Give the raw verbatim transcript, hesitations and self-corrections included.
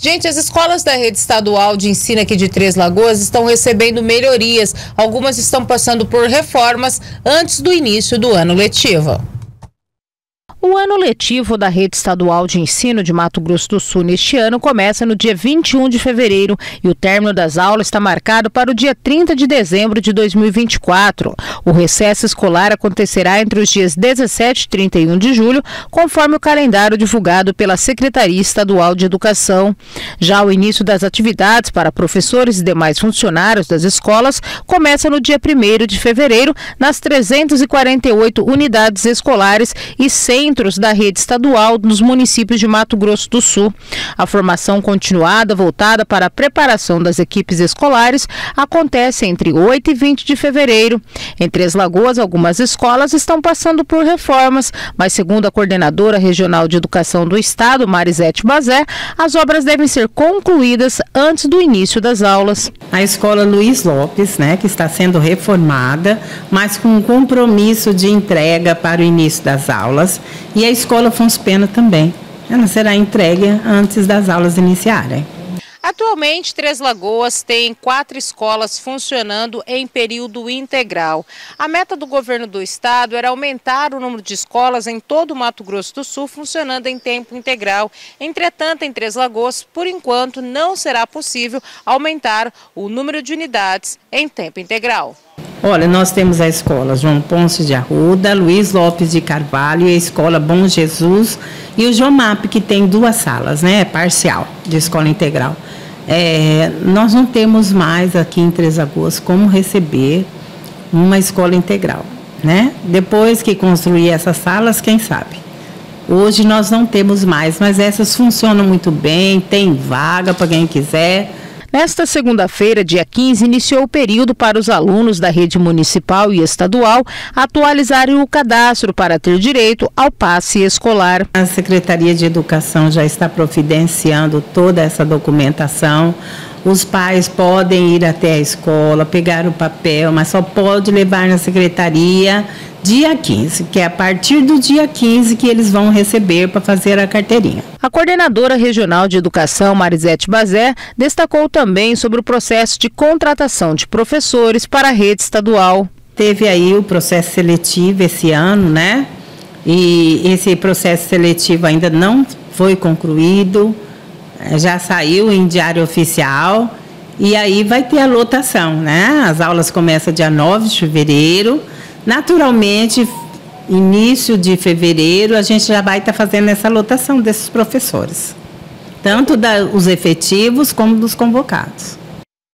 Gente, as escolas da rede estadual de ensino aqui de Três Lagoas estão recebendo melhorias. Algumas estão passando por reformas antes do início do ano letivo. O ano letivo da Rede Estadual de Ensino de Mato Grosso do Sul neste ano começa no dia vinte e um de fevereiro e o término das aulas está marcado para o dia trinta de dezembro de dois mil e vinte e quatro. O recesso escolar acontecerá entre os dias dezessete e trinta e um de julho, conforme o calendário divulgado pela Secretaria Estadual de Educação. Já o início das atividades para professores e demais funcionários das escolas começa no dia primeiro de fevereiro nas trezentas e quarenta e oito unidades escolares e centros da rede estadual nos municípios de Mato Grosso do Sul. A formação continuada voltada para a preparação das equipes escolares acontece entre oito e vinte de fevereiro. Em Três Lagoas, algumas escolas estão passando por reformas, mas segundo a coordenadora regional de educação do estado, Marisete Bazé, as obras devem ser concluídas antes do início das aulas. A escola Luiz Lopes, né, que está sendo reformada, mas com um compromisso de entrega para o início das aulas. E a escola Afonso Pena também. Ela será entregue antes das aulas iniciarem. Atualmente, Três Lagoas tem quatro escolas funcionando em período integral. A meta do governo do estado era aumentar o número de escolas em todo o Mato Grosso do Sul funcionando em tempo integral. Entretanto, em Três Lagoas, por enquanto, não será possível aumentar o número de unidades em tempo integral. Olha, nós temos a escola João Ponce de Arruda, Luiz Lopes de Carvalho e a escola Bom Jesus e o Jomap, que tem duas salas, né, parcial, de escola integral. É, nós não temos mais aqui em Três Lagoas como receber uma escola integral, né? Depois que construir essas salas, quem sabe? Hoje nós não temos mais, mas essas funcionam muito bem, tem vaga para quem quiser. Nesta segunda-feira, dia quinze, iniciou o período para os alunos da rede municipal e estadual atualizarem o cadastro para ter direito ao passe escolar. A Secretaria de Educação já está providenciando toda essa documentação. Os pais podem ir até a escola, pegar o papel, mas só pode levar na secretaria dia quinze, que é a partir do dia quinze que eles vão receber para fazer a carteirinha. A coordenadora regional de educação, Marisete Bazé, destacou também sobre o processo de contratação de professores para a rede estadual. Teve aí o processo seletivo esse ano, né? E esse processo seletivo ainda não foi concluído, já saiu em diário oficial e aí vai ter a lotação, né? As aulas começam dia nove de fevereiro. Naturalmente, início de fevereiro, a gente já vai estar fazendo essa lotação desses professores, tanto da, os efetivos como dos convocados.